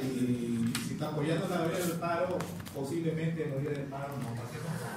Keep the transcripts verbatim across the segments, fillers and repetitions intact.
y si está apoyando la vía del paro, posiblemente en la vía del paro no pase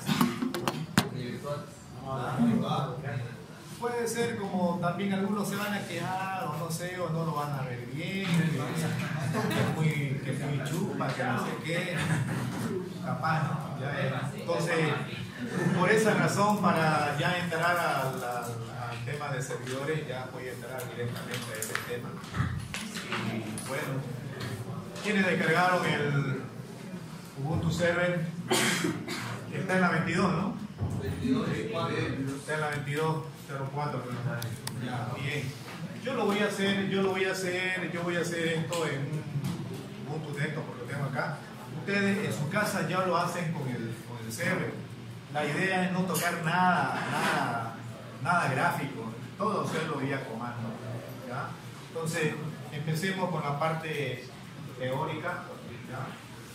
nada. Puede ser como también algunos se van a quejar, o no sé, o no lo van a ver bien, que es muy, que es muy chupa, que no sé qué, capaz, ¿no? Ya, eh. Entonces, por esa razón, para ya entrar al, al, al tema de servidores, ya voy a entrar directamente a ese tema. Y bueno, ¿quiénes descargaron el Ubuntu Server? Está en la veintidós, ¿no? Está en la veintidós cero cuatro. Ya, bien. Yo lo voy a hacer, yo lo voy a hacer, yo voy a hacer esto en un Ubuntu de esto, porque lo tengo acá. Ustedes en su casa ya lo hacen con el, con el server. La idea es no tocar nada, nada, nada gráfico, todo hacerlo vía comando. ¿Ya? Entonces, empecemos con la parte teórica. ¿Ya?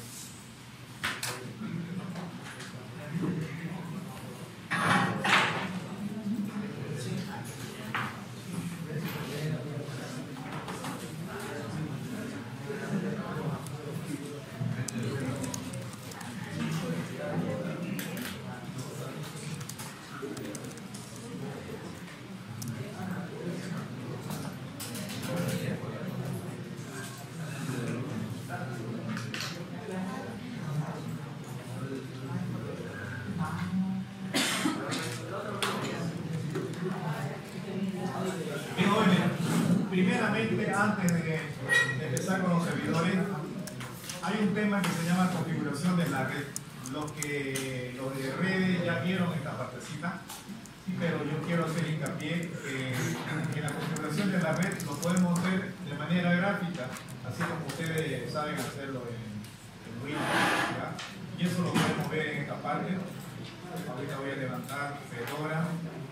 Primeramente, antes de, de empezar con los servidores, hay un tema que se llama configuración de la red. Los que los de redes ya vieron esta partecita, pero yo quiero hacer hincapié que en la configuración de la red lo podemos hacer de manera gráfica, así como ustedes saben hacerlo en, en Windows, ¿ya? Y eso lo podemos ver en esta parte. Ahorita voy a levantar Fedora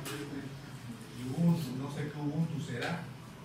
y Ubuntu, no sé qué Ubuntu será.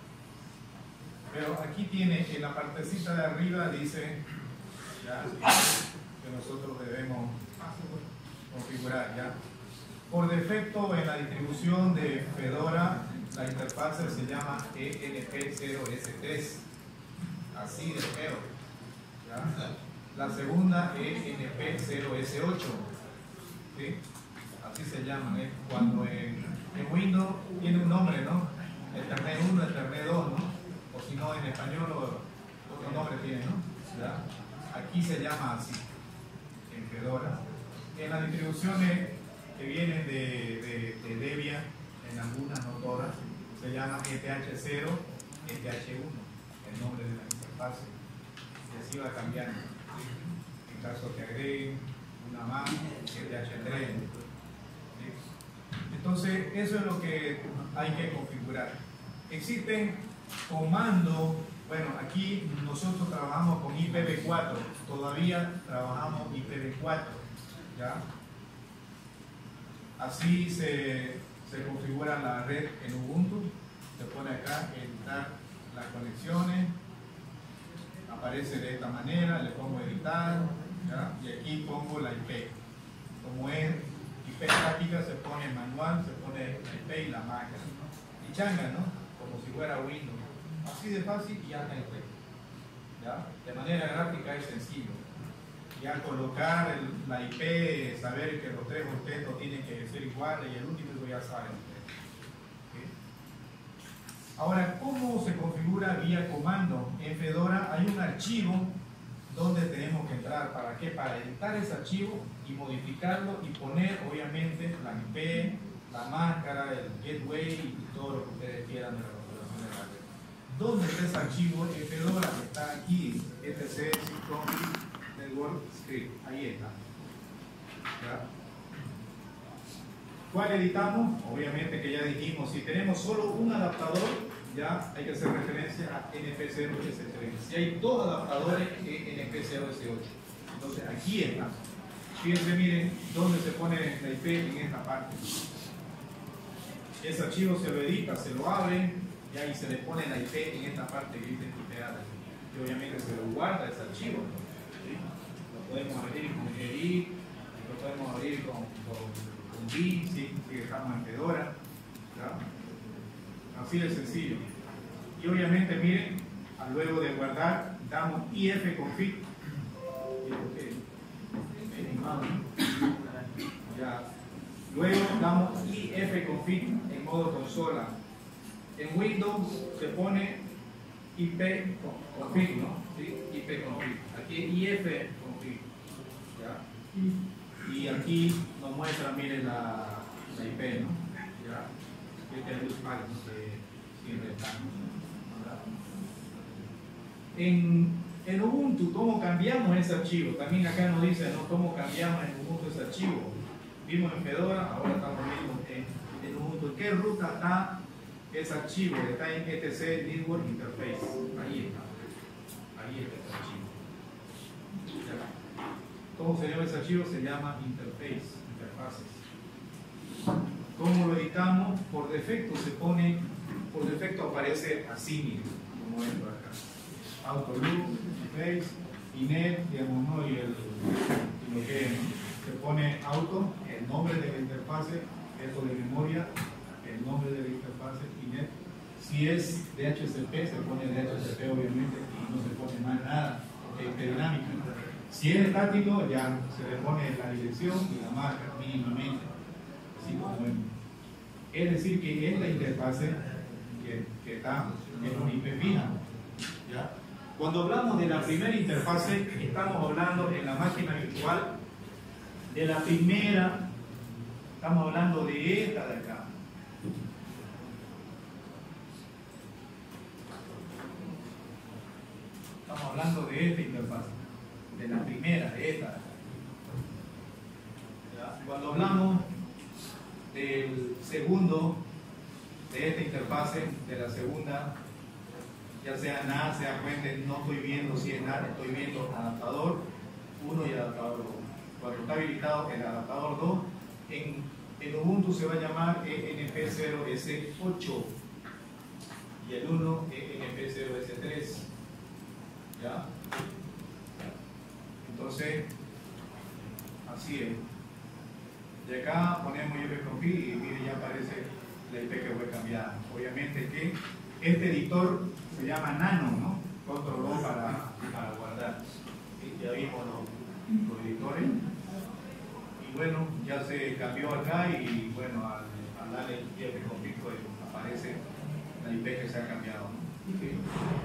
Pero aquí tiene, en la partecita de arriba dice ya, que nosotros debemos configurar. ¿Ya? Por defecto en la distribución de Fedora, la interfaz se llama E N P cero S tres. Así de feo. ¿Ya? La segunda E N P cero S ocho. ¿Sí? Así se llaman. ¿eh? Cuando en, en Windows tiene un nombre, ¿no? Ethernet uno, Ethernet dos, ¿no? O si no, en español otro nombre tiene, ¿no? ¿Ya? Aquí se llama así, en Fedora. En las distribuciones que vienen de, de, de Debian, en algunas, no todas, se llama E T H cero, E T H uno, el nombre de la interfaz. Y así va cambiando. En caso que agreguen una más, E T H tres. Entonces, eso es lo que hay que configurar. Existen comando, bueno, aquí nosotros trabajamos con I P v cuatro, todavía trabajamos I P v cuatro, ¿ya? Así se, se configura la red en Ubuntu, se pone acá, editar las conexiones, aparece de esta manera, le pongo editar, ¿ya? Y aquí pongo la I P, como es I P estática se pone manual, se pone la I P y la máquina, y changa, ¿no? Como si fuera Windows. Así de fácil y ya está en red. ¿Ya? De manera gráfica es sencillo. Ya colocar el, la I P, saber que los tres octetos tienen que ser iguales y el último ya saben. ¿Okay? Ahora, ¿cómo se configura vía comando? En Fedora hay un archivo donde tenemos que entrar. ¿Para qué? Para editar ese archivo y modificarlo y poner, obviamente, la I P, la máscara, el gateway y todo lo que ustedes quieran de la configuración de la red. ¿Dónde está ese archivo? En Fedora está aquí, etc network script, ahí está. ¿Ya? ¿Cuál editamos? Obviamente que ya dijimos, si tenemos solo un adaptador, ya hay que hacer referencia a N P cero S tres. Si hay dos adaptadores, N P cero S ocho. Entonces aquí está. Fíjense, miren, dónde se pone la I P en esta parte. Ese archivo se lo edita, se lo abre, y ahí se le pone la I P en esta parte que dice I P address. Y obviamente se lo guarda ese archivo. ¿Sí? Lo podemos abrir con edit, lo podemos abrir con, con, con bin, ¿sí? Si dejamos en Fedora. ¿Ya? Así de sencillo. Y obviamente, miren, Luego de guardar, damos ifconfig. Ya. Luego damos ifconfig en modo consola. En Windows se pone ipconfig, ¿no? ¿Sí? ipconfig. Aquí ifconfig. ¿Ya? Y aquí nos muestra, miren, la, la I P, ¿no? ¿Ya? Este es el usuario que siempre está. En, en Ubuntu, ¿cómo cambiamos ese archivo? También acá nos dice, ¿no? ¿Cómo cambiamos en Ubuntu ese archivo? Vimos en Fedora, ahora estamos viendo en, en Ubuntu. ¿En qué ruta está ese archivo? Está en etc network interface. Ahí está. Ahí está ese archivo. ¿Cómo se llama ese archivo? Se llama interface, interfaces. ¿Cómo lo editamos? Por defecto se pone, por defecto aparece así, miren, como esto acá. Autoloop, interface, inet, digamos, ¿no? Y el, y lo que se pone auto, el nombre de la interfase, esto de memoria, el nombre de la interfase, inet. Si es D H C P, se pone D H C P obviamente y no se pone más nada, porque es dinámica. Si es estático, ya se le pone la dirección y la marca mínimamente, así como vemos. Es decir, que esta interfase que, que está en una I P fija, ¿ya? Cuando hablamos de la primera interfase, estamos hablando en la máquina virtual de la primera, estamos hablando de esta de acá. Estamos hablando de esta interfase, de la primera, de esta. ¿Ya? Cuando hablamos del segundo, de esta interfase, de la segunda, ya sea N A T, sea fuente, no estoy viendo si es N A T, estoy viendo adaptador uno y adaptador dos. Cuando está habilitado el adaptador dos, en, en Ubuntu se va a llamar E N P cero S ocho y el uno E N P cero S tres. ¿Ya? Entonces, así es. Y acá ponemos ifconfig y mire, ya aparece la I P que fue cambiada. Obviamente que este editor se llama Nano, ¿no? Control O para, para guardar. ¿Sí? Ya vimos los, los editores. Y bueno, ya se cambió acá y bueno, al, al darle ifconfig pues, aparece la I P que se ha cambiado, ¿no? ¿Sí?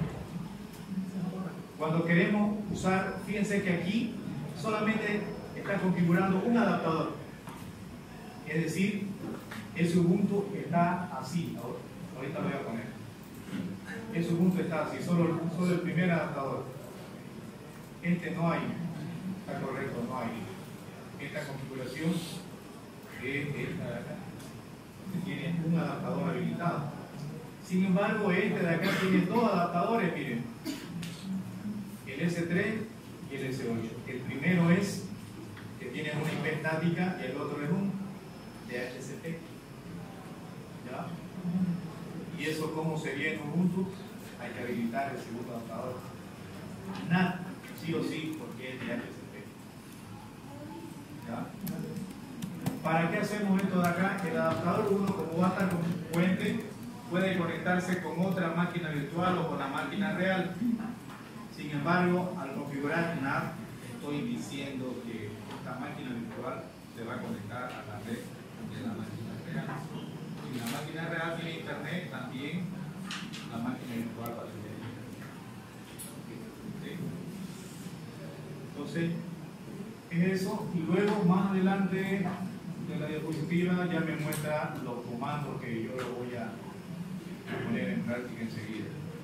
Cuando queremos usar, fíjense que aquí solamente está configurando un adaptador. Es decir, ese Ubuntu está así. Ahorita lo voy a poner. Ese Ubuntu está así, solo, solo el primer adaptador. Este no hay. Está correcto, no hay. Esta configuración es esta de acá. Este tiene un adaptador habilitado. Sin embargo, este de acá tiene dos adaptadores, miren. El S tres y el S ocho. El primero es que tiene una I P estática y el otro es un D H C P. ¿Ya? Y eso, como sería en Ubuntu, hay que habilitar el segundo adaptador. N A T, sí o sí, porque es D H C P. ¿Ya? ¿Para qué hacemos esto de acá? El adaptador uno, como va a estar con un puente, puede conectarse con otra máquina virtual o con la máquina real. Sin embargo, al configurar N A T, estoy diciendo que esta máquina virtual se va a conectar a la red de la máquina real. Si la máquina real tiene internet, también la máquina virtual va a tener internet. ¿Sí? Entonces, es eso. Y luego, más adelante de la diapositiva, ya me muestra los comandos que yo lo voy a poner en práctica enseguida.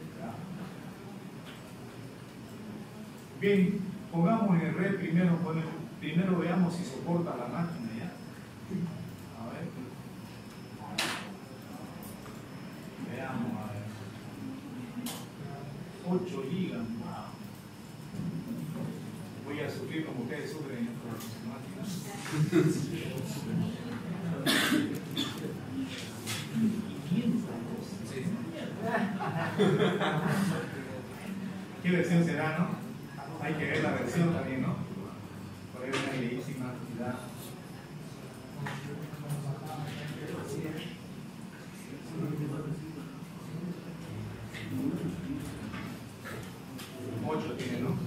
Bien, pongamos en el red primero, primero veamos si soporta la máquina ya. A ver. Veamos, a ver. ocho gigas. Voy a sufrir como ustedes sufren en sus máquinas. ¿Qué versión será, no? Hay que ver la versión también, ¿no? Por ahí una bellísima actividad. ocho tiene, ¿no?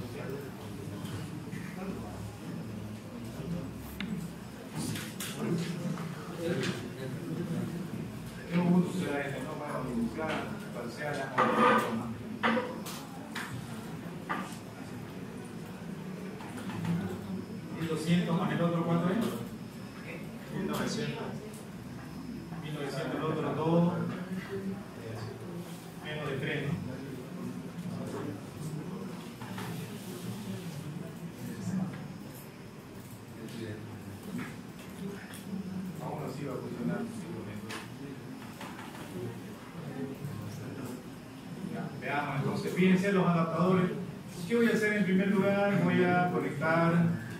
¿Qué gusto será este? No, bueno, buscar, parcial, la mil doscientos más el otro, ¿cuánto es? mil novecientos. mil novecientos, el otro dos. Menos de tres, ¿no? Aún así va a funcionar. Ya, veamos entonces, fíjense los adaptadores. ¿Qué voy a hacer en primer lugar? Voy a conectar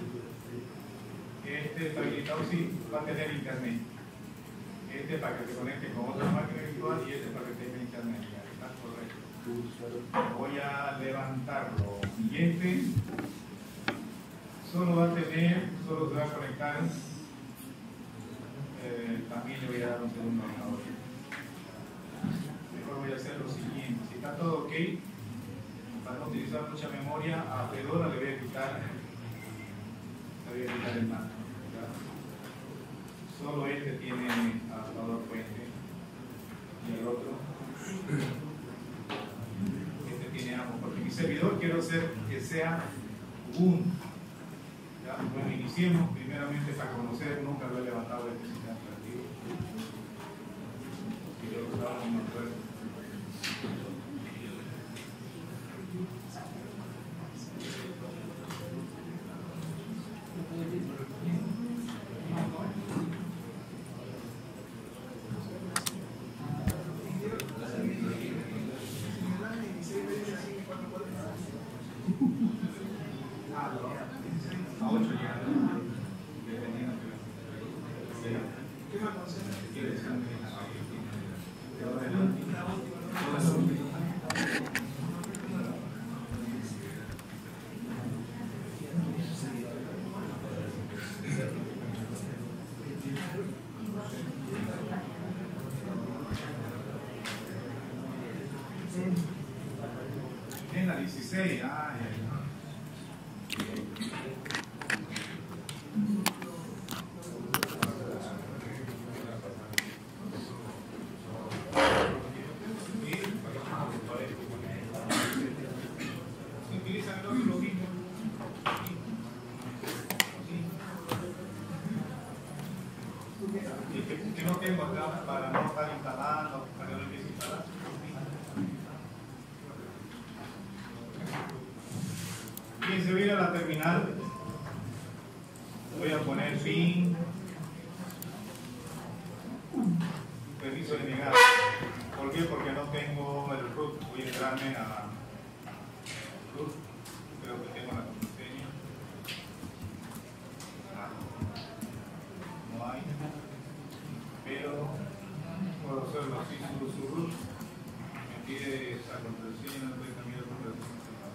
este está habilitado, sí, va a tener internet. Este para que se conecte con otra máquina virtual y este para que tenga internet. Ya, está correcto. Voy a levantarlo y este solo va a tener, solo se va a conectar. Eh, también le voy a dar un segundo ordenador. Mejor voy a hacer lo siguiente. Si está todo ok, para no utilizar mucha memoria, a Fedora le voy a quitar, le voy a quitar el mando. Solo este tiene adaptador puente y el otro este tiene ambos, porque mi servidor quiero hacer que sea Ubuntu. ¿Ya? Bueno, iniciemos primeramente para conocer, nunca lo he levantado este sistema operativo y lo usaba en el puerto. En la dieciséis, ah, ya, ya. Que no tengo acá para no estar instalando, para que no empiece a instalar. Bien, se viene a la terminal. Voy a poner fin. Permiso de negar. ¿Por qué? Porque no tengo el root. Voy a entrarme a root. Creo que tengo la contraseña. No hay. Pero puedo hacerlo así, su, su root. Me pide esa contraseña, no puede cambiar la contraseña.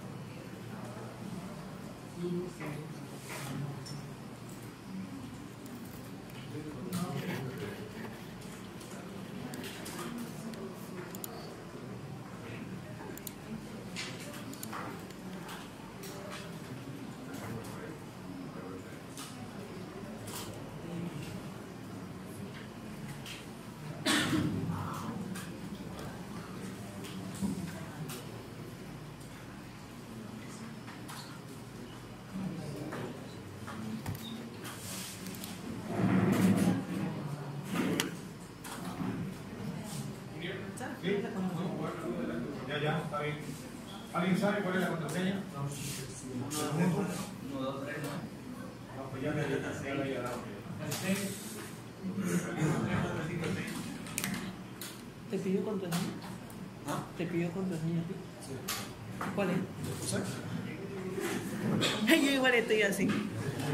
¿Sí? Ya, ya, está bien. ¿Alguien sabe cuál es la contraseña? No. uno, dos, tres, no. No, pues ya le ya le había dado. ¿Te pidió contraseña? ¿Ah? ¿Te pidió contraseña? Sí. ¿Cuál es? ¿Sí? Yo igual estoy así. Pucha.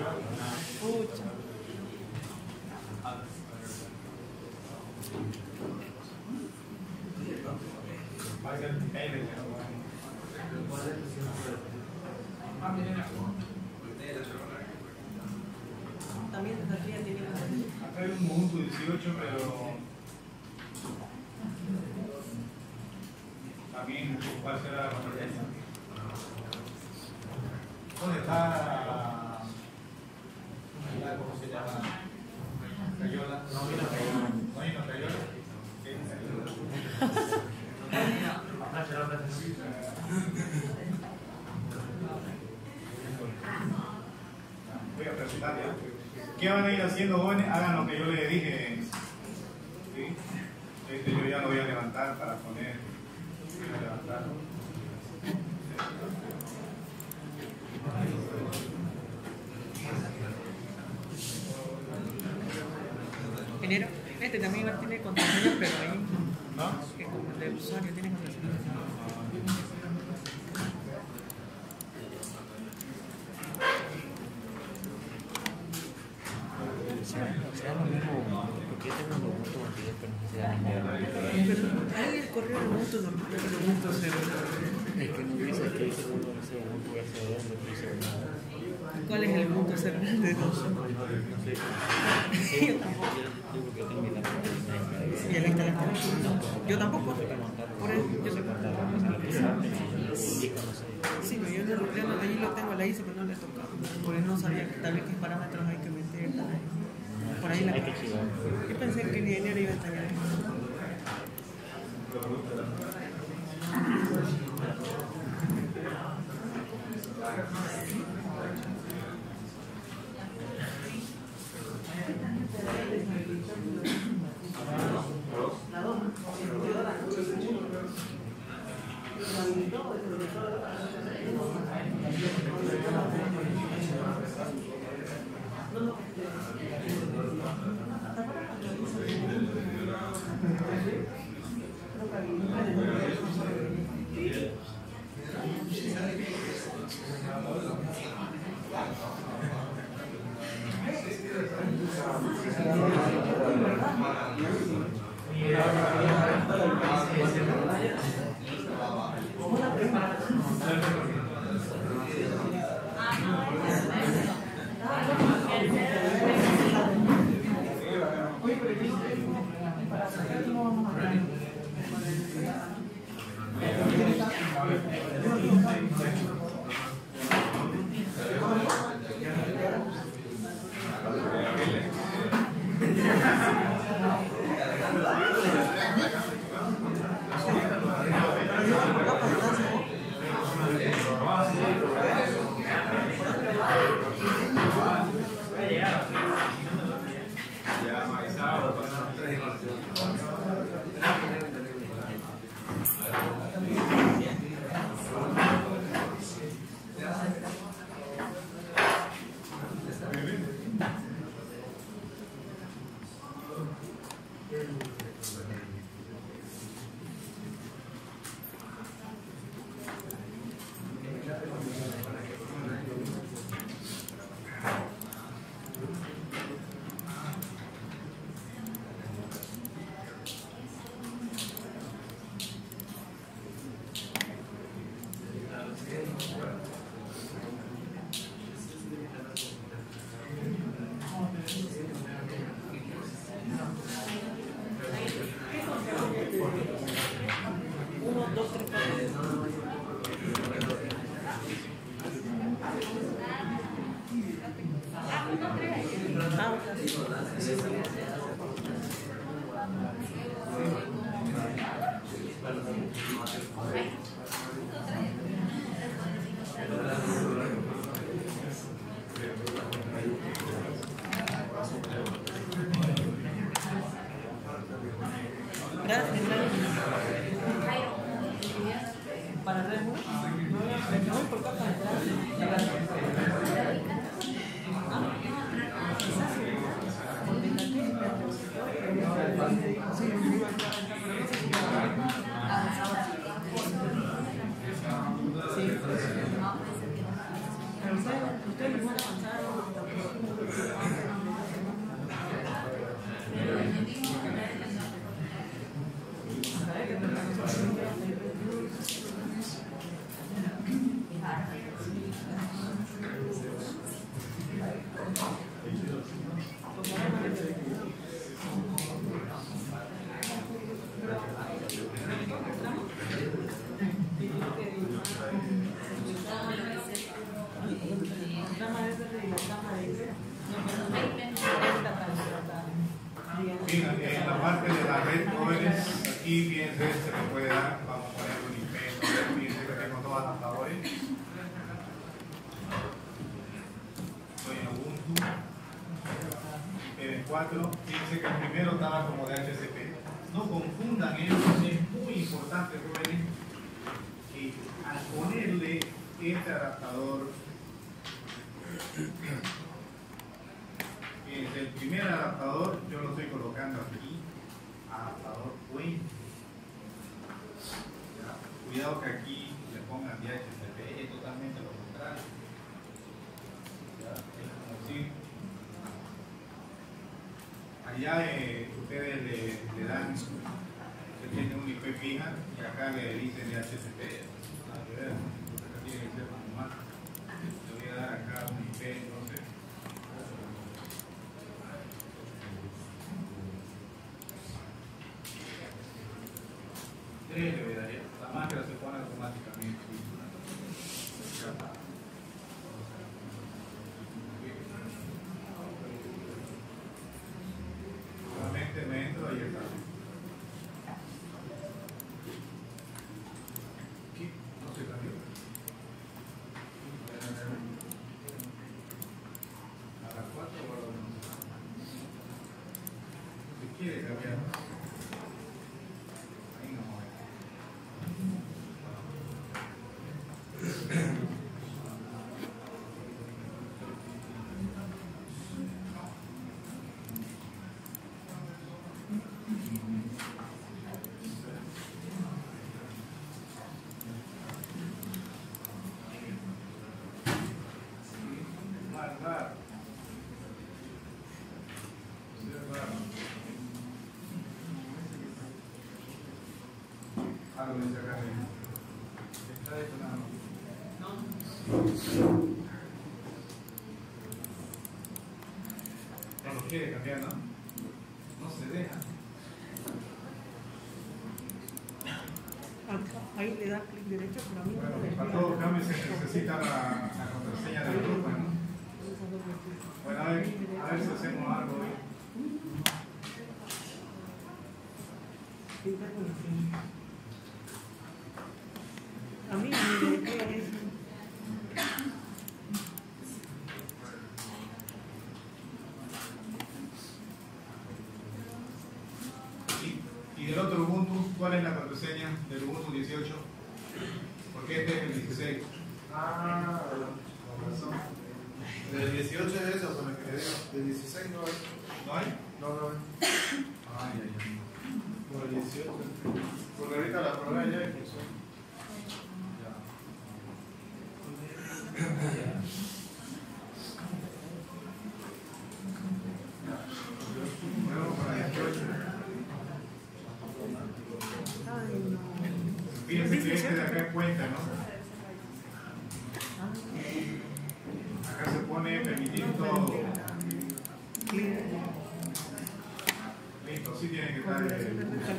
También todavía tiene contraseña. Acá hay un Ubuntu dieciocho, pero también, ¿cuál será la contraseña? ¿Dónde está la, cómo se llama? Cayola. No vino Cayola. No vino Cayola. Voy a presentar ya. ¿Qué van a ir haciendo, jóvenes? Hagan lo que yo les dije. ¿Sí? Este yo ya lo voy a levantar para poner. Voy a levantarlo. Ingeniero, este también igual tiene contraseña, pero ahí, ¿No? que como el de usuario tiene contraseña. Sea lo mismo, porque yo tengo un Ubuntu veintidós, pero no sea ni Pero ahí el correo de Ubuntu no, pero el Ubuntu cero. es que no dice que dice uno ese Ubuntu S dos, no dice nada. ¿Cuál es el Ubuntu cero? De dos. No sé. Yo digo que tengo mi laptop. ¿Y el instalaste? No. Yo tampoco. Por eso, yo sé. Sí, pero yo, no, yo no, ahí lo tengo, la hice, pero no le he tocado. Porque no sabía que tal vez qué parámetros hay que meter. Por ahí la. Hay que chivar. Yo pensé que el ingeniero iba a estar ahí. Para Red Bull, no, por acá para aquí, fíjense, se le puede dar, vamos a poner un I P, ¿no? Fíjense que tengo dos adaptadores. Soy en Ubuntu. I P v cuatro. Fíjense que el primero estaba como de H C P. No confundan eso, es muy importante, jóvenes, que al ponerle este adaptador, fíjense, el primer adaptador yo lo estoy colocando aquí, adaptador Win. Cuidado que aquí le pongan de H C P, es totalmente lo contrario. ¿Ya? Es como si allá eh, ustedes le, le dan, se tiene un I P fija y acá le dicen de H C P. Nada que ver, acá tiene que ser como más. Le voy a dar acá un I P entonces. tres le voy a dar. La máscara se pone automáticamente. Nuevamente me entro y ya está. Aquí no se cambió. A las cuatro o a las once. Si quiere cambiar. Ahí no mueve. Más raro. Sí, es raro. Algo dice acá arriba. Está detonado. No lo quiere cambiar, ¿no? No se deja. Ahí le da clic derecho, pero a mí no Bueno, me para todo cambio se necesita la, la contraseña del grupo, ¿no? Bueno, a ver, a ver si hacemos algo hoy. A mí me qué es. Y, y del otro Ubuntu, ¿cuál es la contraseña del Ubuntu dieciocho? Porque este es el dieciséis. Ah, con razón. Del dieciocho es eso, con el que quedé. Del dieciséis no hay. ¿No hay? No, no hay. Ay, ay, ay. Por el dieciocho. Porque ahorita la probé ya y funciona. Luego para dieciocho. Ay, no. Fíjense que este de acá cuenta, ¿no? Acá se pone permitir todo. Listo, sí tiene que estar. Eh,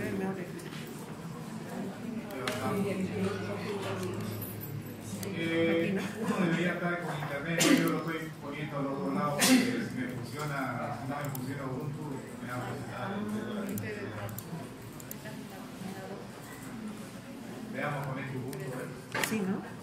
eh, uno debería estar con internet, yo lo estoy poniendo a los dos lados porque si me funciona, si no me funciona Ubuntu, me va a funcionar. Veamos con este Ubuntu, ¿eh? Sí, ¿no?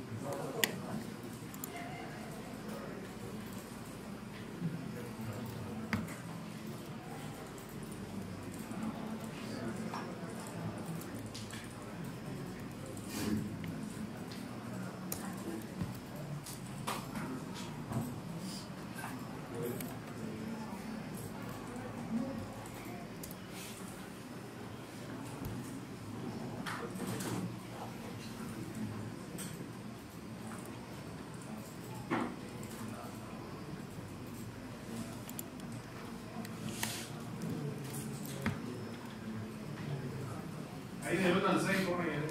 Ahí de uno al seis pone el...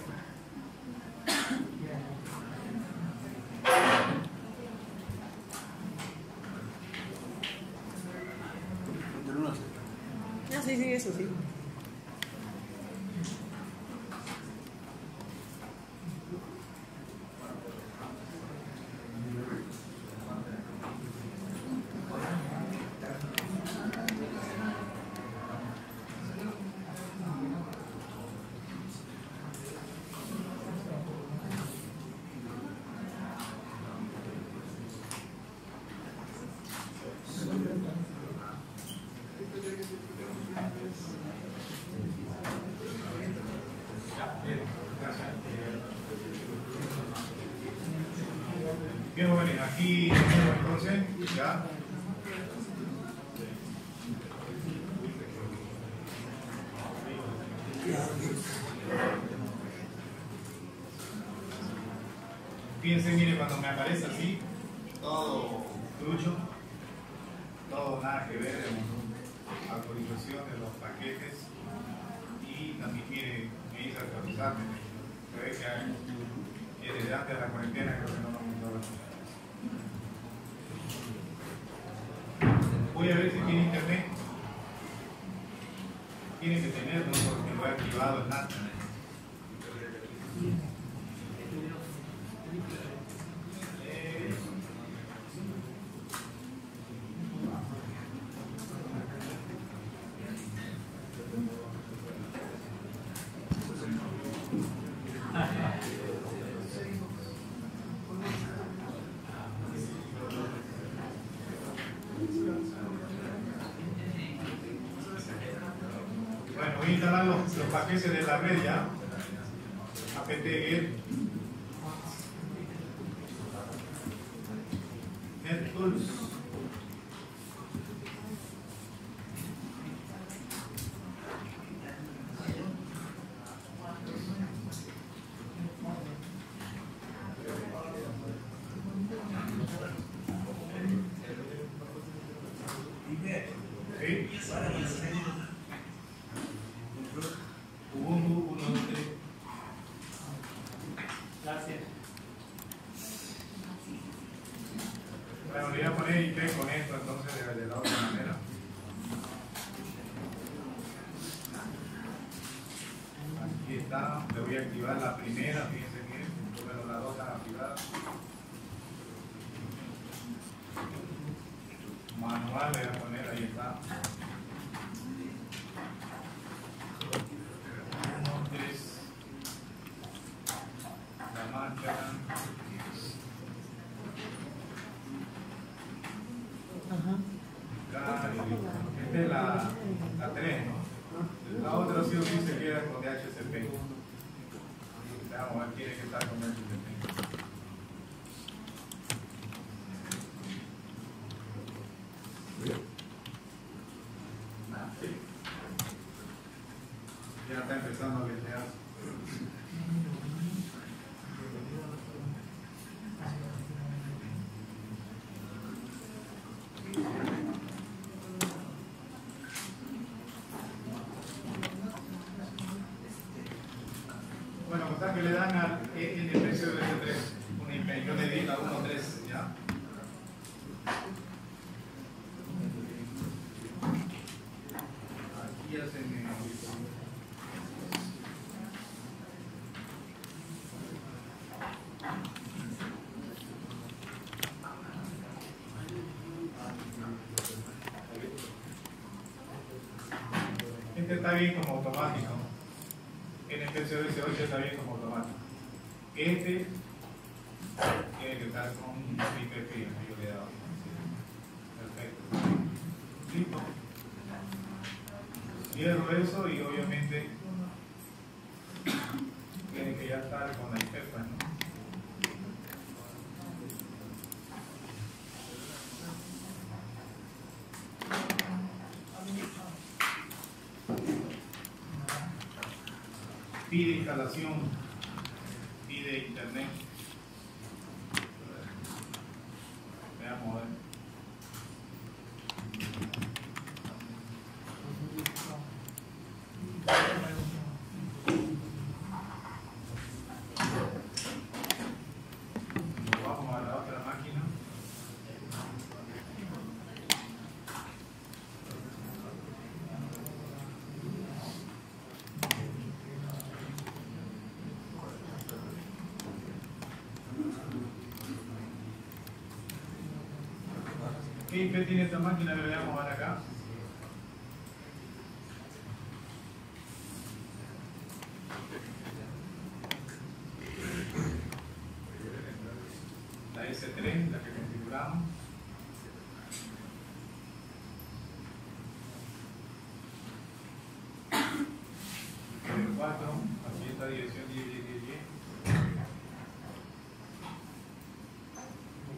Ah, sí, sí, eso sí. Bien, jóvenes, aquí tenemos entonces ya. Fíjense, mire, cuando me aparece así, todo trucho, todo nada que ver, actualización de los paquetes y también mire, me hice actualizarme, se ve que, hay, que desde antes de la cuarentena creo que no nos gustaba. Voy a ver si tiene internet. Tiene que tenerlo porque lo he activado el N A T. Bueno, voy a instalar los, los paquetes de la red ya. apt-get NetTools. Ubuntu uno, dos, tres. Gracias. Bueno, le voy a poner I P con esto entonces de, de la otra manera. Aquí está, le voy a activar la primera, fíjense bien, bueno, las dos están activadas. Manual le voy a poner, ahí está. Esta es la, la tres, ¿no? La otra sí o sí se queda con D H C P. Vamos a ver, tiene que estar con D H C P. Ya está empezando a letear. Bueno, pues que le dan al N P C S tres, una I P, yo le di la uno punto tres, ¿ya? Aquí ya se me... Este está bien como automático. N P C S ocho está bien como automático. Este tiene que estar con I P P, yo le he dado. Perfecto. Listo. Cierro eso y obviamente tiene que ya estar con la I P P, ¿no? Pide instalación, pide internet. Veamos a ver. Nos vamos a la otra máquina. ¿Qué I P tiene esta máquina que le vamos a dar acá? La S tres, la que configuramos. El cuatro, aquí está dirección diez, diez, diez, diez.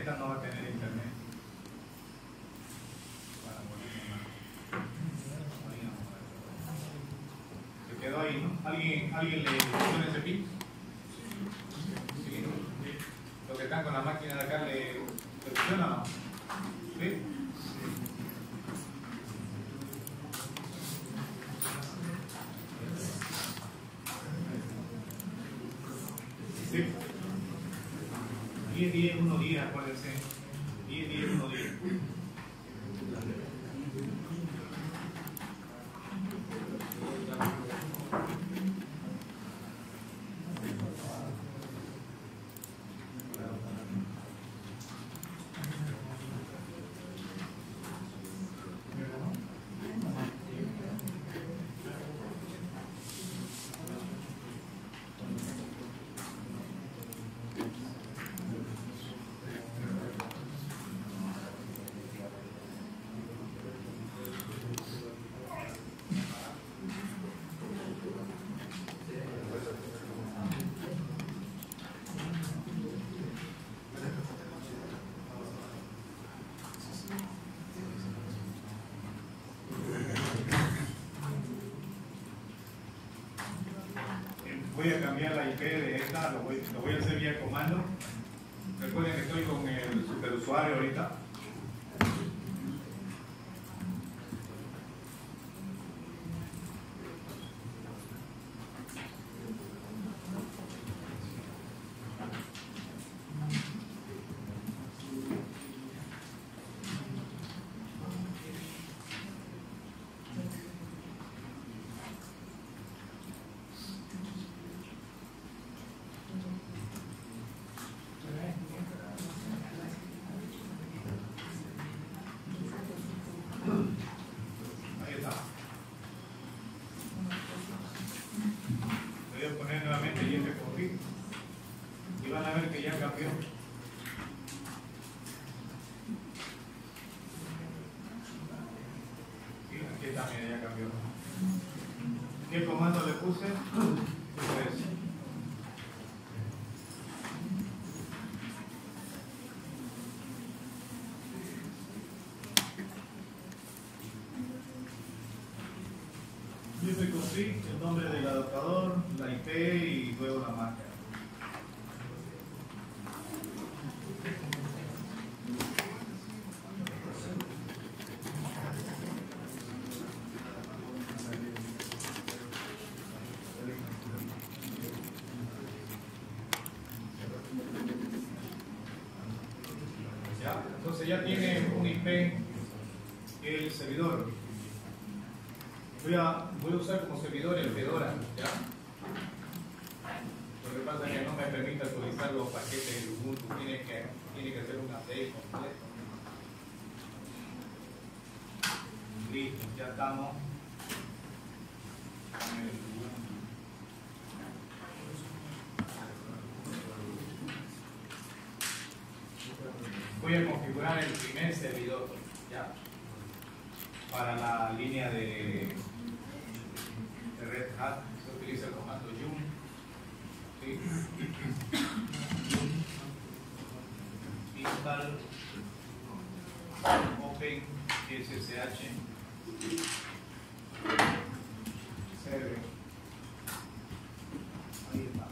esta no va a tener internet. Se quedó ahí, ¿no? ¿Alguien, ¿alguien le funciona ese pin? Sí. Los que están con la máquina de acá le, le funciona o no? ¿Sí? Sí. diez, diez, uno, diez, acuérdense. diez, diez, uno, diez. Voy a cambiar la I P de esta, lo voy, lo voy a hacer vía comando. Recuerden que estoy con el superusuario ahorita. Ahí está. Voy a poner nuevamente y este config y van a ver que ya cambió. Sí, aquí también ya cambió. ¿Qué comando le puse? Pues, yo config, el nombre del adaptador, la I P y luego la marca. ¿Ya? Entonces ya tiene un I P el servidor. Voy a, voy a usar como servidor el Fedora, ¿ya? Lo que pasa es que no me permite actualizar los paquetes del Ubuntu, tiene que, tiene que hacer un update completo. Listo, ya estamos con el Ubuntu. Voy a configurar el primer servidor, ¿ya? Para la línea de Red Hat se utiliza el comando yum, ¿sí? Install open ssh server. Ahí está.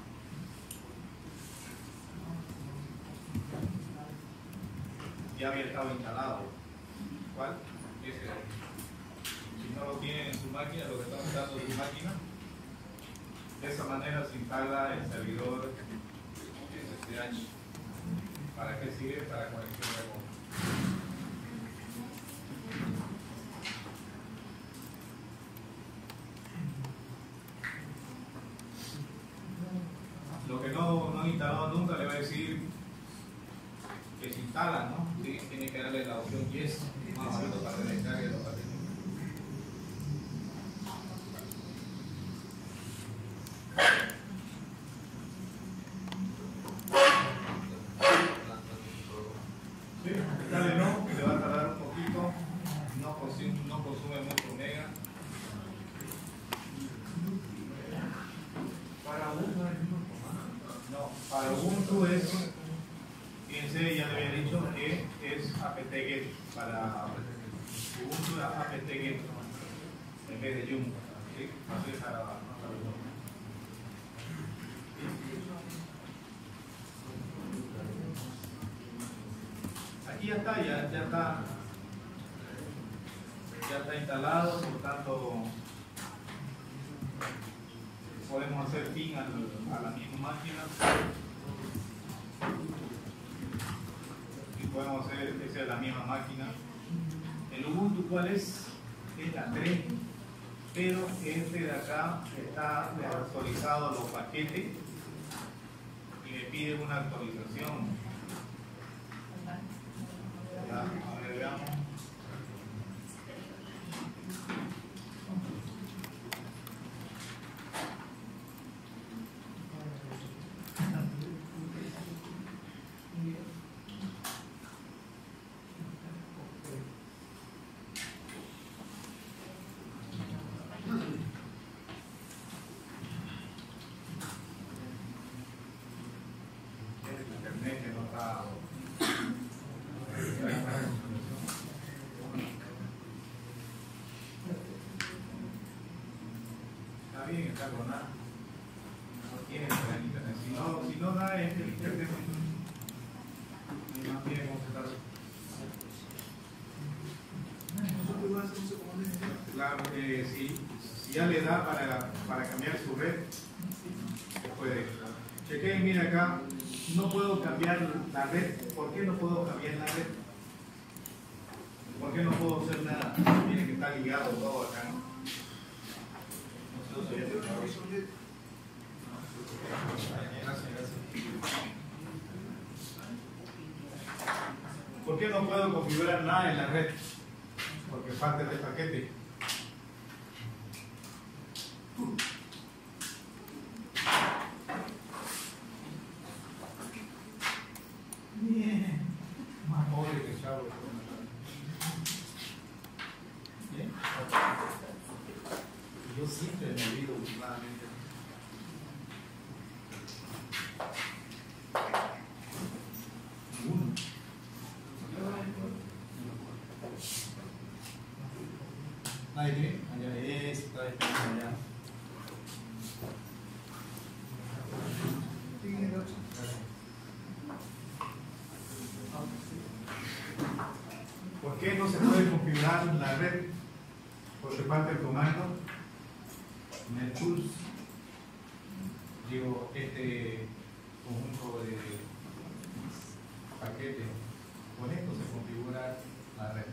Ya había estado instalado. ¿Cuál? Ese de ahí. Si no lo tienen en su máquina, lo que están usando en su máquina, de esa manera se instala el servidor S S H. ¿Para qué sirve? Para conexión remota. Lo que no, no han instalado nunca le va a decir que se instala, ¿no? ¿Sí? Tiene que darle la opción yes, más o menos para que descargue los paquetes. Sí, dale no, que le va a tardar un poquito, no consume, no consume mucho mega. Para Ubuntu no, para Ubuntu es, fíjense, C ya le había dicho que es apt-get para Ubuntu, apt-get en vez de yum. ¿Sí? Así es para- Aquí ya está, ya, ya está, ya está instalado, por tanto podemos hacer ping al, a la misma máquina y podemos hacer que sea la misma máquina. El Ubuntu, ¿cuál es? Es la tres, pero este de acá está actualizado los paquetes y me pide una actualización. Ya, a ver, veamos. Internet que no está. Está bien, está con nada. No tiene el internet. Si no, si no da es el internet. No tiene cómo estar. Claro que sí. Si ya le da para, para cambiar su red, se puede. Chequen, mira acá. No puedo cambiar la red. ¿Por qué no puedo cambiar la red? ¿Por qué no puedo hacer nada? Miren que está ligado todo acá, ¿no? No sé, gracias, gracias. ¿Por qué no puedo configurar nada en la red? Porque falta este paquete. Bien. Más pobre que chavo. Bien. Yo siempre me olvido últimamente. Uno. Ahí tiene, allá está, allá. ¿Por qué no se puede configurar la red? Porque falta el comando nettools, digo, este conjunto de paquetes. Con esto se configura la red.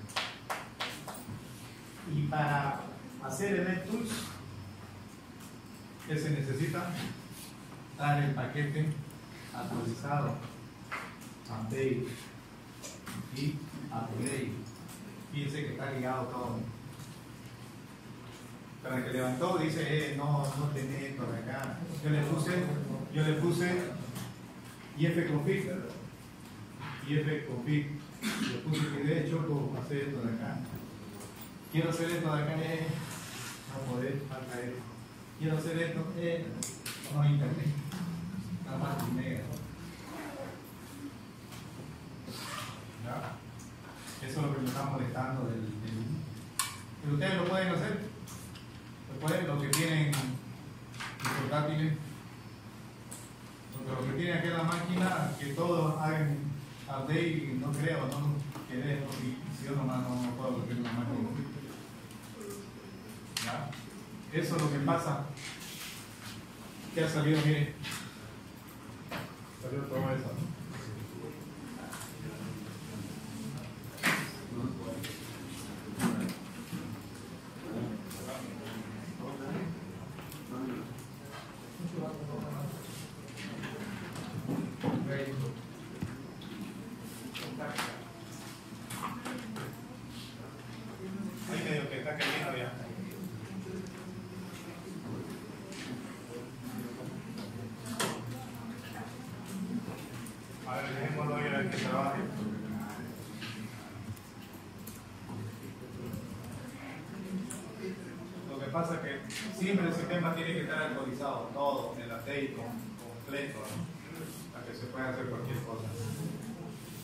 Y para hacer el nettools, ¿qué se necesita? Dar el paquete actualizado, update y upgrade. Fíjense que está ligado todo. Para el que levantó dice, eh, no, no tenés esto de acá. Yo le puse, yo le puse ifconfig, ifconfig. Le puse que de hecho puedo hacer esto de acá. Quiero hacer esto de acá, eh, no poder, falta esto. Quiero hacer esto, eh, no hay internet. Nada más y mega. ¿Ya? Eso es lo que me está molestando del, del... Pero ustedes lo pueden hacer. Lo pueden, los que tienen los portátiles. Porque los que tienen aquí en la máquina, que todos hagan update, no creo, no querés, no, si, si yo nomás no, no puedo porque en la máquina. ¿Ya? Eso es lo que pasa. ¿Qué ha salido? Mire. Salió todo eso, ¿no? Ahí medio que está cayendo ya. A ver, dejémoslo ahí a ver que trabaje. Lo que pasa es que siempre el sistema tiene que estar actualizado, todo, el update completo, ¿no? Para que se pueda hacer cualquier cosa.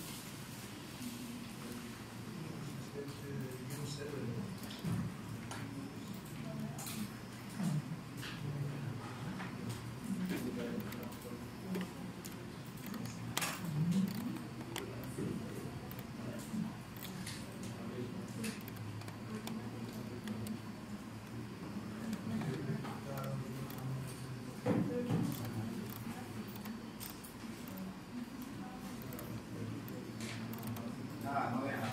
Ah, no deja.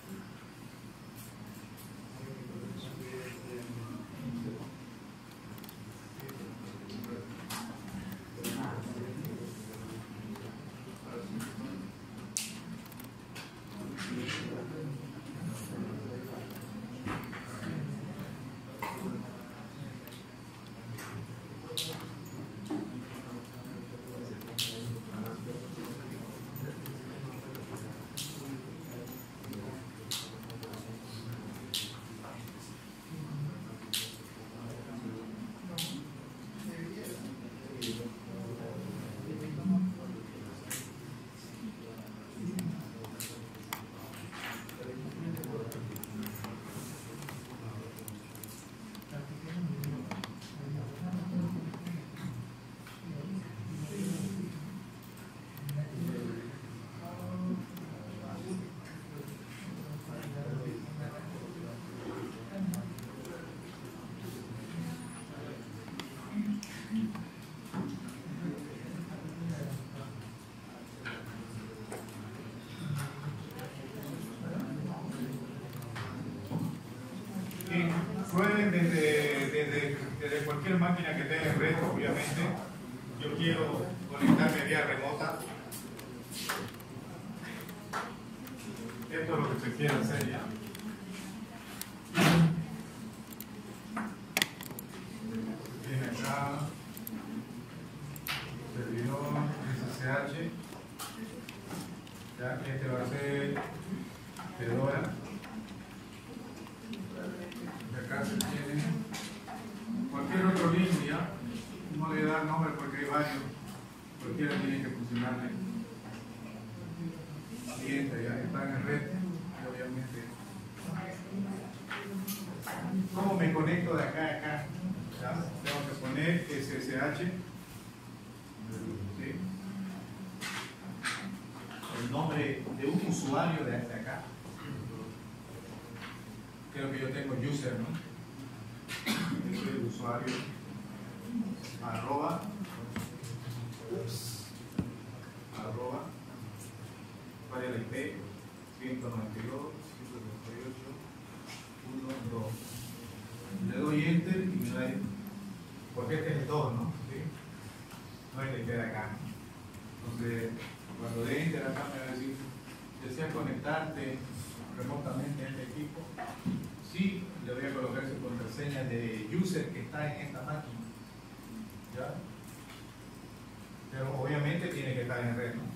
Pueden desde, desde, desde cualquier máquina que tenga en red, obviamente. Yo quiero conectarme vía remota. Esto es lo que se quiere hacer ya. Viene acá, servidor S S H. Ya, este va a ser Fedora. Acá se tiene cualquier otro línea, no le da nombre porque hay varios, cualquiera tiene que funcionarle. Siguiente, ya están en red, obviamente. ¿Cómo me conecto de acá a acá? ¿Ya? Tengo que poner S S H. ¿Sí? El nombre de un usuario de hasta acá. Creo que yo tengo user, ¿no? Es el usuario arroba ups, arroba ¿cuál es la I P? ciento noventa y dos, ciento treinta y ocho, punto dos. Le doy enter y me da, porque este es el dos, ¿no? ¿Sí? No hay la I P de acá. Entonces, cuando dé enter acá me va a decir, ¿deseas conectarte remotamente a este equipo? Sí, le voy a colocar su contraseña de user que está en esta máquina. ¿Ya? Pero obviamente tiene que estar en red, ¿no?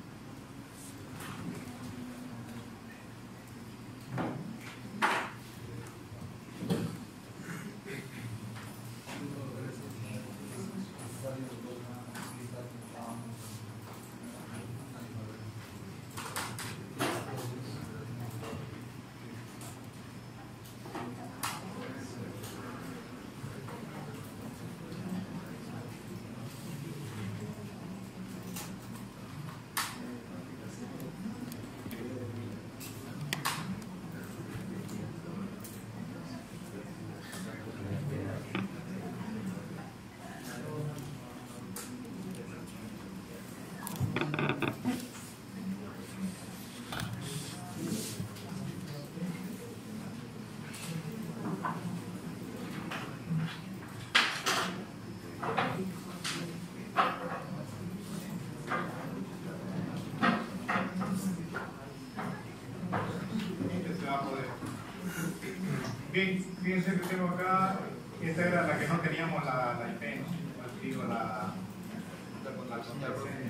Bien, fíjense que tengo acá, esta era la que no teníamos la, la I P, ¿no? Digo, la, la, la contraseña.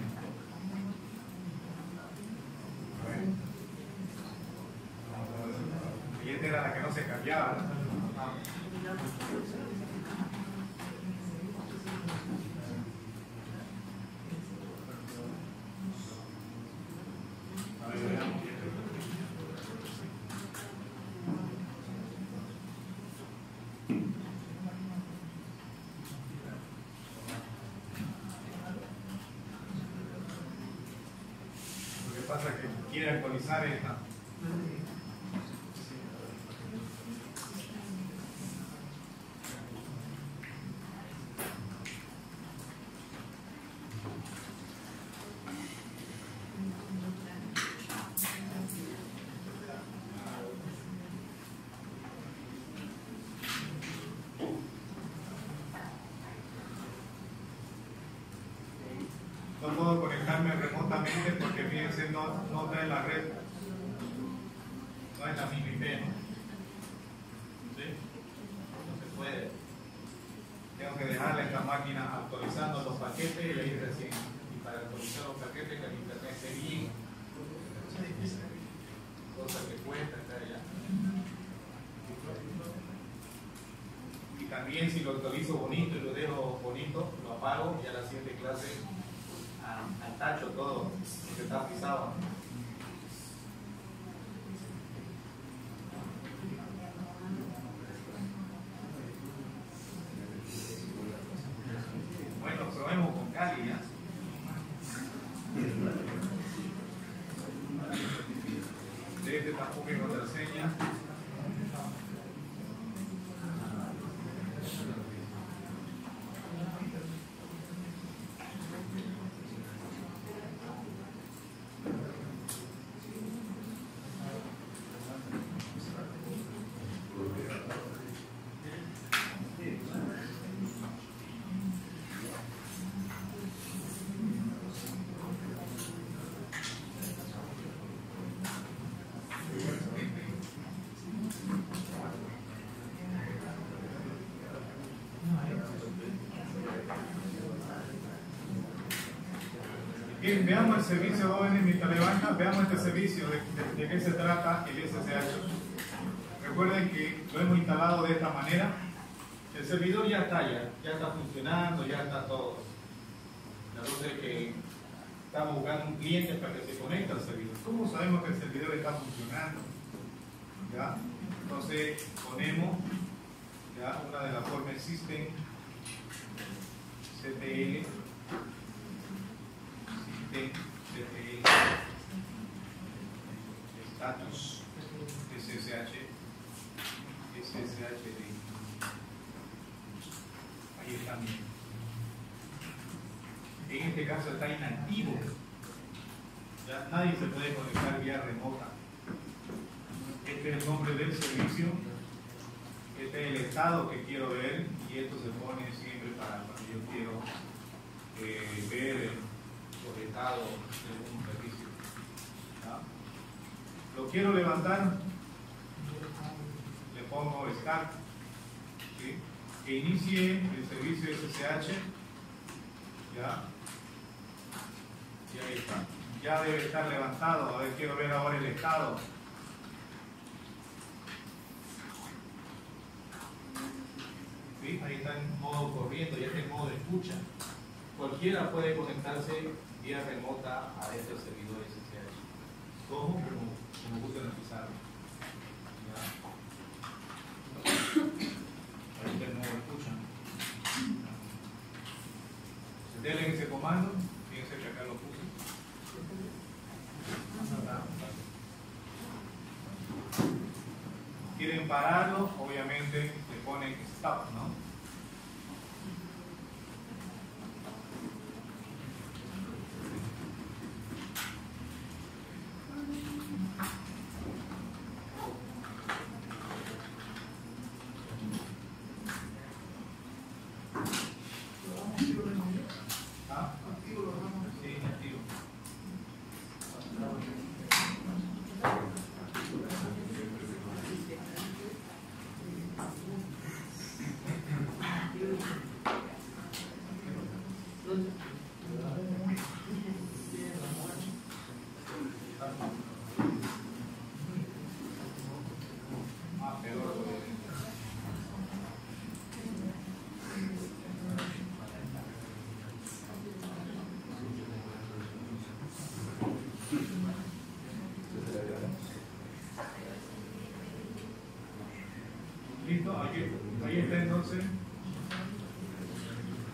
Y esta era la que no se cambiaba, ¿no? pasa es que quiere actualizar esta. No puedo conectarme remotamente porque fíjense, no, no está en la red, no es la misma I P, ¿no? ¿Sí? No se puede. Tengo que dejarle esta máquina actualizando los paquetes y ahí recién. Y para actualizar los paquetes que el internet esté bien, cosa que cuesta estar allá. Y también si lo actualizo bonito y lo dejo bonito, lo apago y a la siguiente clase al tacho todo lo que está pisado. Bueno, probemos con Cali ya. De este tampoco hay contraseña. Bien, veamos el servicio dos N en Telebanca, veamos este servicio, de, de, de qué se trata el S S H. Recuerden que lo hemos instalado de esta manera. El servidor ya está, ya, ya está funcionando, ya está todo. La cosa es que estamos buscando un cliente para que se conecte al servidor. ¿Cómo sabemos que el servidor está funcionando? ¿Ya? Entonces ponemos ya una de las formas System C T L status S S H S S H D. Ahí está. En este caso está inactivo, ya nadie se puede conectar vía remota. Este es el nombre del servicio, este es el estado que quiero ver y esto se pone siempre para cuando yo quiero eh, ver los estados de un servicio. ¿Ya? Lo quiero levantar, le pongo start, ¿sí? Que inicie el servicio S S H, ¿ya? Y ahí está, ya debe estar levantado. A ver, quiero ver ahora el estado. ¿Sí? Ahí está en modo corriendo, ya está en modo de escucha. Cualquiera puede conectarse vía remota a este servidor S S H. Como, como, como gusten utilizarlo. Ahí está el modo de escucha. Denle ese comando, fíjense que acá lo puse. Quieren pararlo, obviamente le ponen stop, ¿no? Listo, ahí, ahí está entonces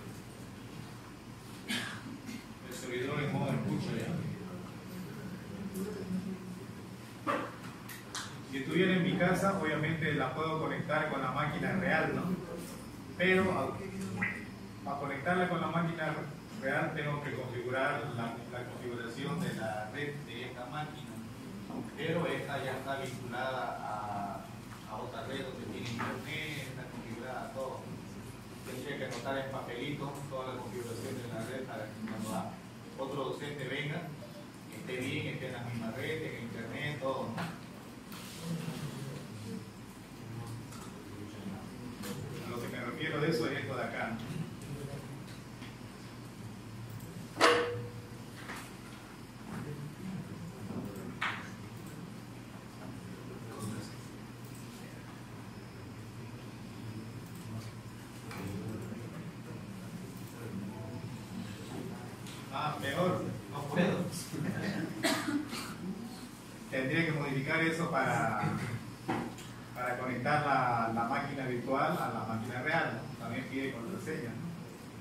el servidor en modo de escucha ya. Si estuviera en mi casa, obviamente la puedo conectar con la máquina real, ¿no? Pero para conectarla con la máquina real tengo que configurar la, la configuración de la red de esta máquina. Pero esta ya está vinculada a, a otra red donde tiene internet, está configurada todo. Tendría que anotar en papelito toda la configuración de la red para que cuando otro docente venga, esté bien, esté en la misma red, en internet, todo, ¿no? A lo que me refiero de eso es esto de acá, ¿no? Ah, mejor, no puedo. Tendría que modificar eso para, para conectar la, la máquina virtual a la máquina real, ¿no? También pide contraseña, ¿no?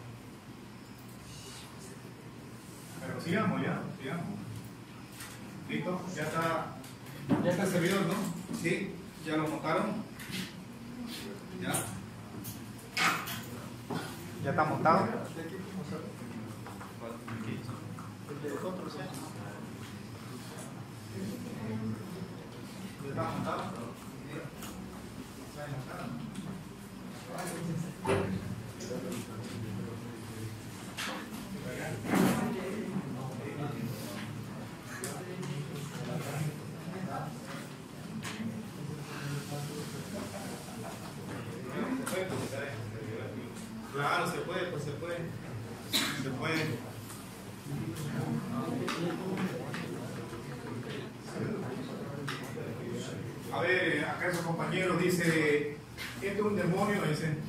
Pero sigamos ya, sigamos. ¿Listo? Ya está, ya está el servidor, ¿no? ¿Sí? ¿Ya lo montaron? ¿Ya? ¿Ya está montado? ¿Está montado? Claro, se puede, pues se puede. Se puede. A ver, acá esos compañeros dice, este es un demonio, dicen.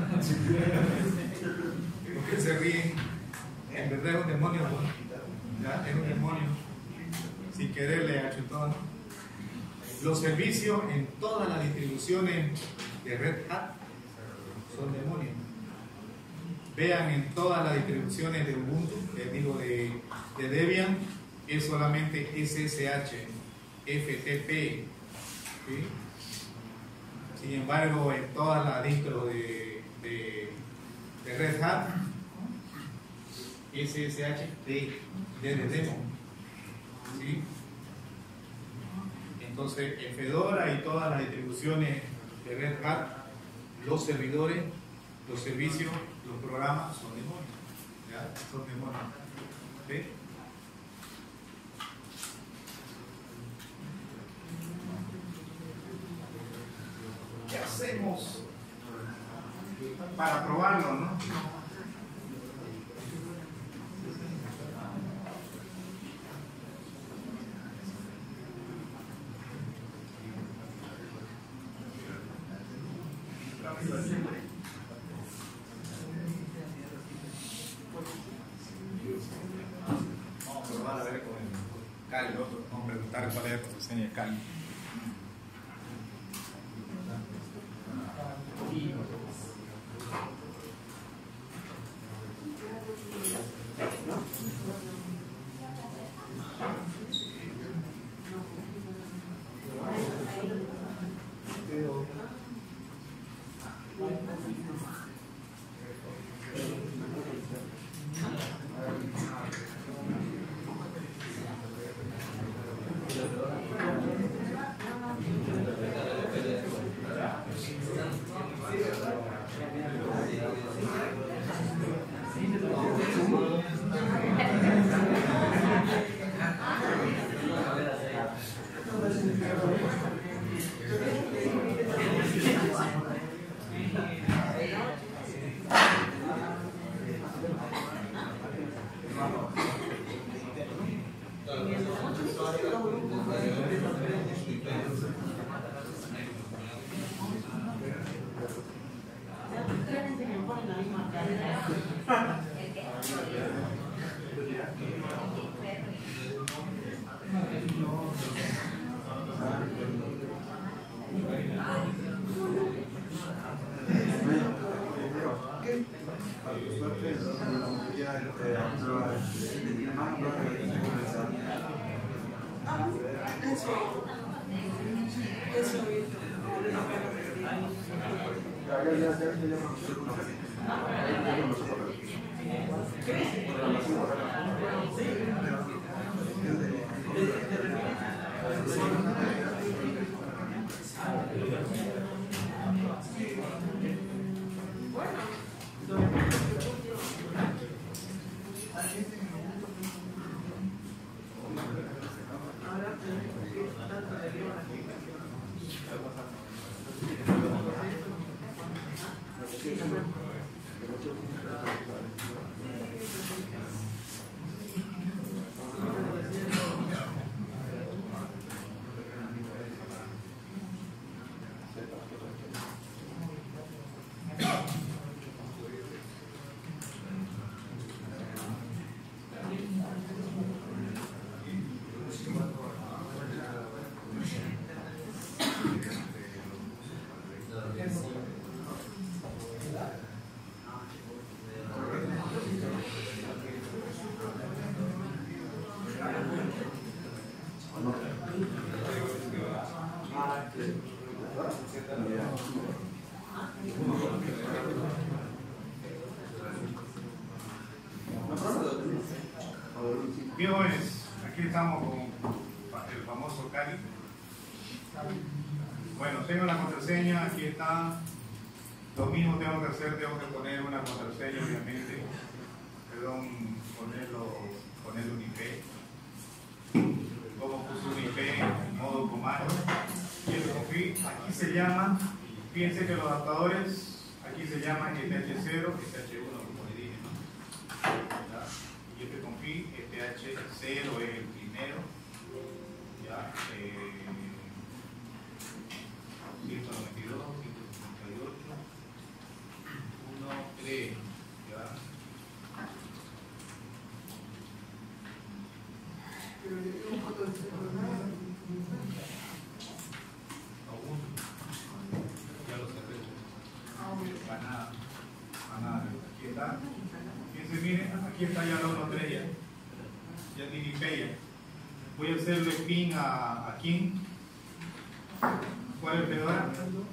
¿Por qué se ríen? En verdad es un demonio, ¿no? ¿Ya? Es un demonio. Sin querer le achutó, ¿no? Los servicios en todas las distribuciones de Red Hat son demonios. Vean en todas las distribuciones de Ubuntu, les digo de, de Debian, es solamente S S H, F T P. ¿Sí? Sin embargo, en todas las distros de, de, de Red Hat, S S H D, D de demo. ¿Sí? Entonces, en Fedora y todas las distribuciones de Red Hat, los servidores, los servicios, los programas son demonios. ¿Ya? Son demonios. ¿Sí? ¿Qué hacemos para probarlo, no? Vamos a probar a ver con el Cali, otro. Vamos a preguntar cuál es la contraseña de Cali. Eso es. Bien, jóvenes, aquí estamos con el famoso Cali. Bueno, tengo la contraseña, aquí está. Lo mismo tengo que hacer, tengo que poner una contraseña, obviamente. Perdón, ponerlo, ponerle un I P. Como puse un I P en modo comando. Y el config, aquí se llama, fíjense que los adaptadores, aquí se llaman E T H cero, E T H uno, como le dije, ¿no? Y este config, E T H cero es el primero. Ya, eh, ciento noventa y dos, ciento sesenta y ocho, uno, tres, ya. Ya lo cerré. Para nada, para nada. Aquí está. Fíjense, miren, aquí está ya la uno tres ya. Ya tiene I P ya. Voy a hacerle ping a, a King. ¿Cuál es el Fedora?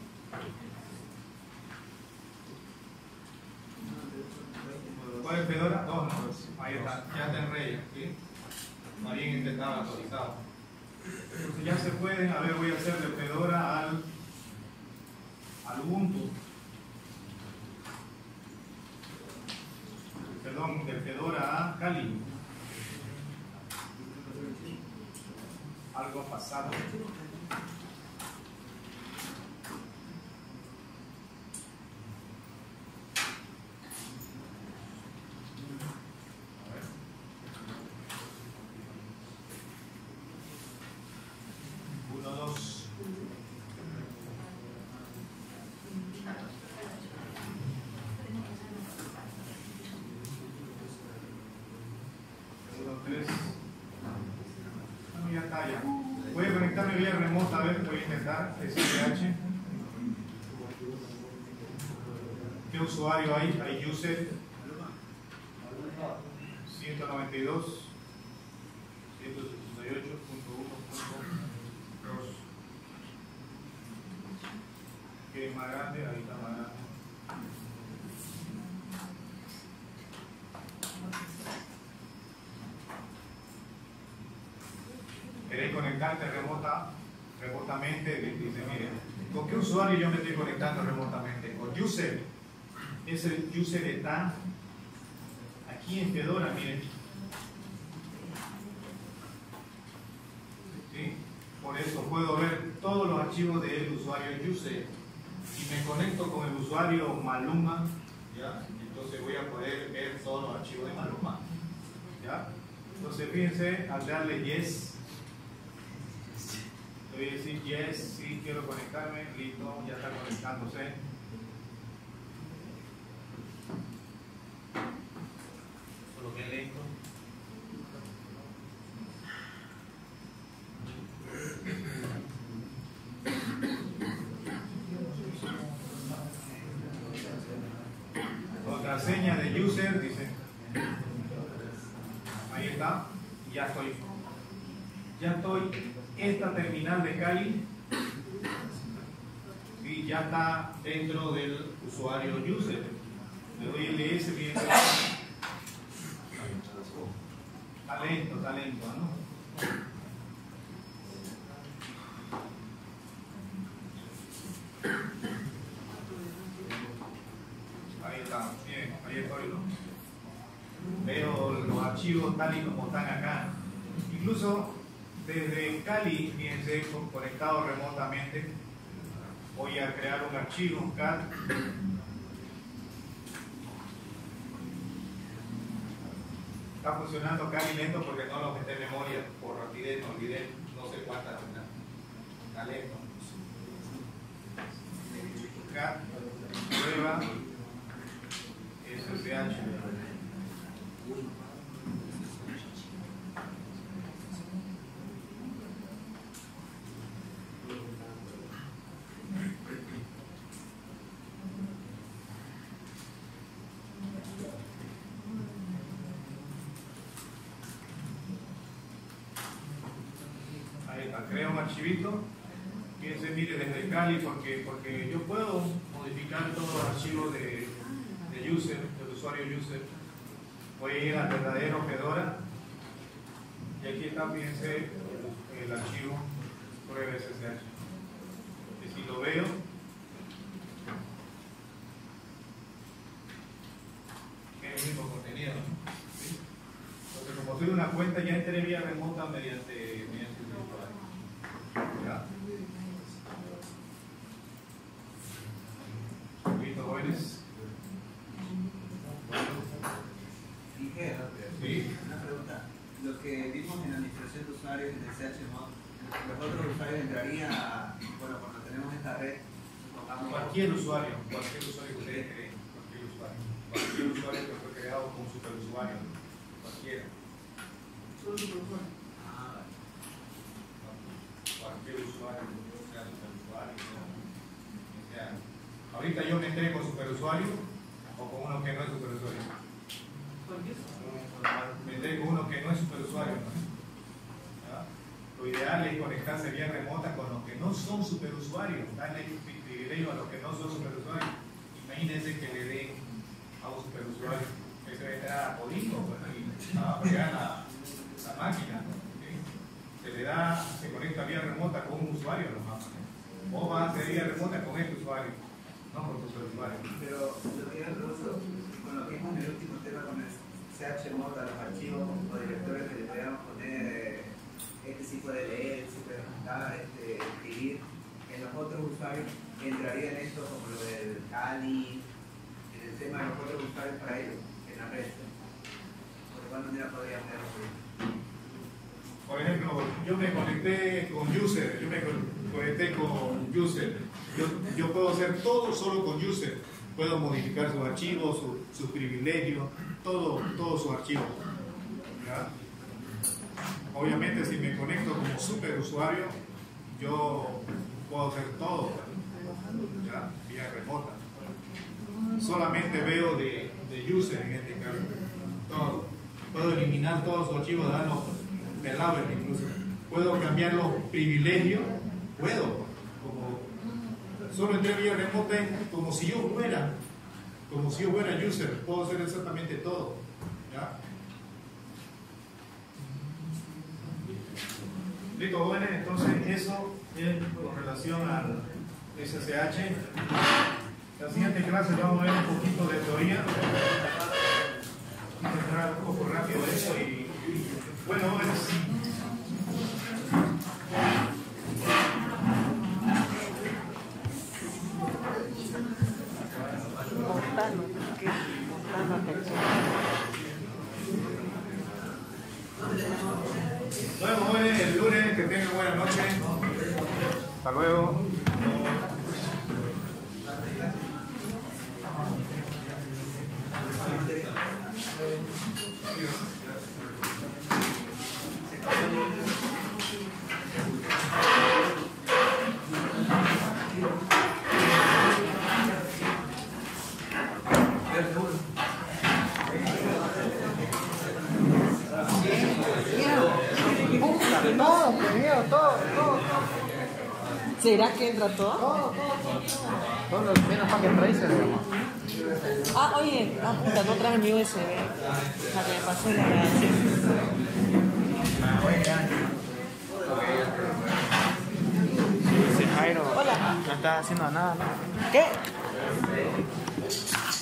¿Cuál es el Fedora? Dos, no. Ahí está. Ya está en rey. ¿Sí? Más bien este estaba actualizado. Entonces ya se pueden, a ver, voy a hacerle Fedora al, al Ubuntu. Perdón, del Fedora a Kali. Algo pasado. Uno, dos. Uno, tres. Ya está, ya. Voy a conectarme vía remota, a ver, voy a intentar S S H. ¿Qué usuario hay? Hay user ciento noventa y dos, ciento sesenta y ocho punto uno punto dos. ¿Qué es más grande? Ahí está más grande. ¿Queréis conectarte remota, remotamente? Dice, miren, ¿con qué usuario yo me estoy conectando remotamente? Con user. Ese user está aquí en Fedora, miren. ¿Sí? Por eso puedo ver todos los archivos del usuario user. Y me conecto con el usuario Maluma, ¿ya? Entonces voy a poder ver todos los archivos de Maluma. ¿Ya? Entonces fíjense, al darle yes, le voy a decir yes, sí quiero conectarme, listo, ya está conectándose. Solo que lento. Contraseña de user, dice. Ahí está, ya estoy. ya estoy, esta terminal de Cali, ¿sí? Ya está dentro del usuario user. Le doy L S, bien. Está lento, está lento, ¿no? Ahí está, bien, ahí estoy, ¿no? Veo los archivos tal y como están acá. Incluso desde Cali, fíjense, conectado remotamente, voy a crear un archivo, un C A D. Está funcionando Cali lento porque no lo metí en memoria por rapidez, no olvidé, no sé cuántas, está lento. C A D, prueba, S S H. Crea un archivito, fíjense, mire, desde Cali, porque, porque yo puedo modificar todos los archivos de, de user, del usuario user. Voy a ir al verdadero Fedora y aquí está, fíjense, el, el archivo prueba S S H. Y si lo veo, es el mismo contenido, ¿no? ¿Sí? Entonces, como soy una cuenta, ya entré vía remota mediante, mediante ¿ya? ¿Listo, jóvenes? Dije, sí. Una pregunta. Lo que vimos en la administración de usuarios en el C H mod, los otros usuarios entrarían a, bueno, cuando tenemos esta red, supongamos... Cualquier usuario, cualquier usuario que ustedes creen, cualquier usuario. Cualquier usuario que fue creado como superusuario, cualquiera. Solo superusuario. Cualquier usuario, sea superusuario, o sea, ahorita yo me entré con superusuario o con uno que no es superusuario. Me entré con uno que no es superusuario, ¿no? Lo ideal es conectarse vía remota con los que no son superusuarios, darle privilegio a los que no son superusuarios. Imagínense que le den a un superusuario, eso va a entrar a Podingo, pues, y va a pegar la, la máquina, ¿no? Se le da, se conecta vía remota con un usuario nomás, ¿no? O va a hacer vía remota con este usuario, no con tu usuario. Pero lo que yo incluso, con lo que vimos en el último tema con el C H mod a los archivos o directorios que le podíamos poner, este sí puede leer, sí puede juntar, este, escribir, en los otros usuarios entraría en esto como lo del Cali, en el tema de los otros usuarios para ellos, en la red. ¿De cuál manera podríamos hacerlo? Por ejemplo, yo me conecté con user, yo me conecté con user. Yo, yo puedo hacer todo solo con user. Puedo modificar sus archivos, sus su privilegios, todo, todo su archivo. ¿Ya? Obviamente, si me conecto como superusuario, yo puedo hacer todo, ¿ya? Vía remota. Solamente veo de, de user en este caso. Todo. Puedo eliminar todos sus archivos, darlos de lado incluso. Puedo cambiar los privilegios, puedo. Como, solo entré vía remota como si yo fuera, como si yo fuera user, puedo hacer exactamente todo. ¿Ya? Listo, jóvenes, entonces eso es con relación al S S H. La siguiente clase vamos a ver un poquito de teoría. Vamos a entrar un poco rápido eso y, y bueno, jóvenes. Nos vemos jóvenes el lunes, que tengan buena noche. Hasta luego. Yeah. Todo, pedido, todo, todo. ¿Será que entra todo? Todo, todo, todo. Todo lo menos para que trace, digamos. Ah, oye, ah, puta, no traje mi U S B. Para que me pase la grabación. Sí, Jairo. Hola. No estás haciendo nada, ¿no? ¿Qué?